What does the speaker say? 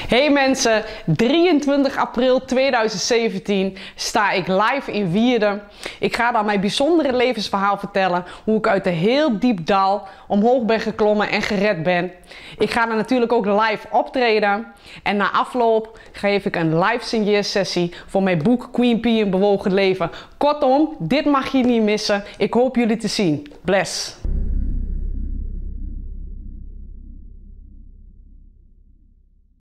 Hey mensen, 23 april 2017 sta ik live in Wierden. Ik ga dan mijn bijzondere levensverhaal vertellen. Hoe ik uit een heel diep dal omhoog ben geklommen en gered ben. Ik ga dan natuurlijk ook live optreden. En na afloop geef ik een live signeersessie voor mijn boek Queen Pee een bewogen leven. Kortom, dit mag je niet missen. Ik hoop jullie te zien. Bless.